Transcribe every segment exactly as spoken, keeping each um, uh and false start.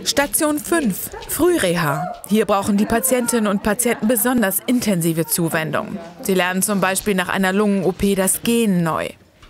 Station fünf, Frühreha. Hier brauchen die Patientinnen und Patienten besonders intensive Zuwendung. Sie lernen zum Beispiel nach einer Lungen-O P das Gehen neu.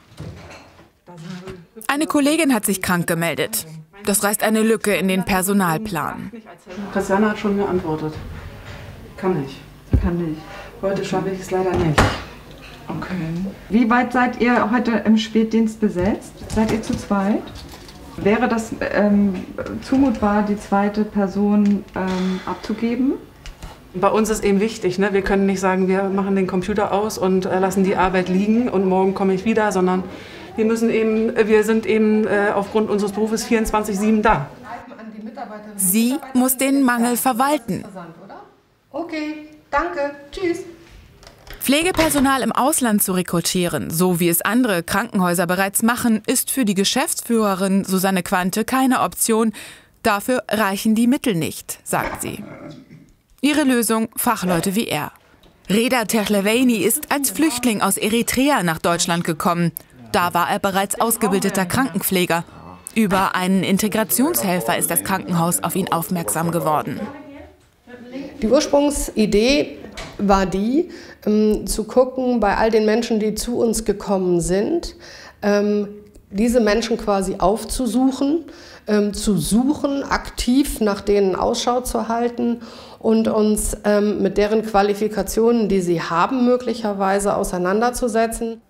Eine Kollegin hat sich krank gemeldet. Das reißt eine Lücke in den Personalplan. Christiane hat schon geantwortet. Kann nicht. Kann nicht. Heute schaffe ich es leider nicht. Okay. Wie weit seid ihr heute im Spätdienst besetzt? Seid ihr zu zweit? Wäre das ähm, zumutbar, die zweite Person ähm, abzugeben? Bei uns ist eben wichtig, ne? Wir können nicht sagen, wir machen den Computer aus und äh, lassen die Arbeit liegen und morgen komme ich wieder, sondern wir müssen eben, wir sind eben äh, aufgrund unseres Berufes vierundzwanzig sieben da. Sie muss den Mangel verwalten. Okay, danke, tschüss. Pflegepersonal im Ausland zu rekrutieren, so wie es andere Krankenhäuser bereits machen, ist für die Geschäftsführerin Susanne Quante keine Option. Dafür reichen die Mittel nicht, sagt sie. Ihre Lösung: Fachleute wie er. Reda Terleveini ist als Flüchtling aus Eritrea nach Deutschland gekommen. Da war er bereits ausgebildeter Krankenpfleger. Über einen Integrationshelfer ist das Krankenhaus auf ihn aufmerksam geworden. Die Ursprungsidee war die, ähm, zu gucken, bei all den Menschen, die zu uns gekommen sind, ähm, diese Menschen quasi aufzusuchen, ähm, zu suchen, aktiv nach denen Ausschau zu halten und uns ähm, mit deren Qualifikationen, die sie haben, möglicherweise auseinanderzusetzen.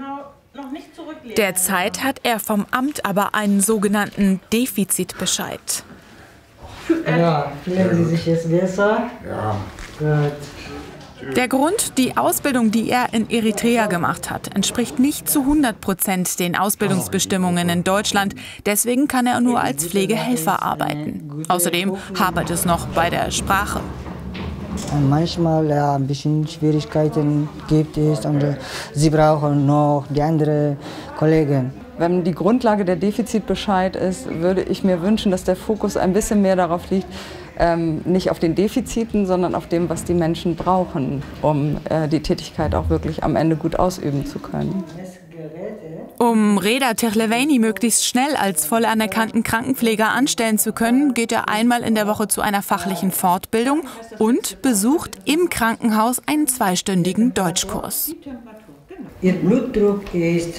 Derzeit hat er vom Amt aber einen sogenannten Defizitbescheid. Ja, fühlen Sie sich jetzt besser? Ja. Gut. Der Grund: die Ausbildung, die er in Eritrea gemacht hat, entspricht nicht zu hundert Prozent den Ausbildungsbestimmungen in Deutschland. Deswegen kann er nur als Pflegehelfer arbeiten. Außerdem hapert es noch bei der Sprache. Manchmal ja, ein bisschen Schwierigkeiten gibt es und sie brauchen noch die anderen Kollegen. Wenn die Grundlage der Defizitbescheid ist, würde ich mir wünschen, dass der Fokus ein bisschen mehr darauf liegt, ähm, nicht auf den Defiziten, sondern auf dem, was die Menschen brauchen, um äh, die Tätigkeit auch wirklich am Ende gut ausüben zu können. Um Reda Terleveini möglichst schnell als voll anerkannten Krankenpfleger anstellen zu können, geht er einmal in der Woche zu einer fachlichen Fortbildung und besucht im Krankenhaus einen zweistündigen Deutschkurs. Ihr Blutdruck ist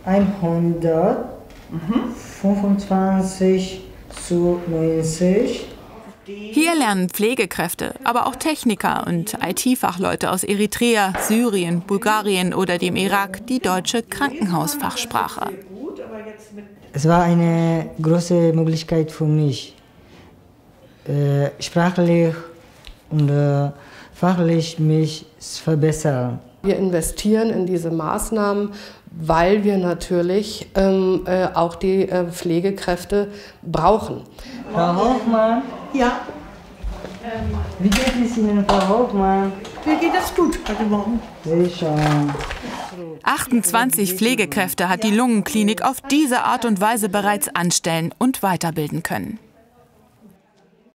hundertfünfundzwanzig zu neunzig. Hier lernen Pflegekräfte, aber auch Techniker und I T-Fachleute aus Eritrea, Syrien, Bulgarien oder dem Irak die deutsche Krankenhausfachsprache. Es war eine große Möglichkeit für mich, äh, sprachlich und äh, fachlich mich zu verbessern. Wir investieren in diese Maßnahmen, weil wir natürlich ähm, äh, auch die äh, Pflegekräfte brauchen. Frau Hoffmann? Ja. Wie geht es Ihnen, Frau Hoffmann? Mir geht das gut heute Morgen. Sehr schön. achtundzwanzig Pflegekräfte hat die Lungenklinik auf diese Art und Weise bereits anstellen und weiterbilden können.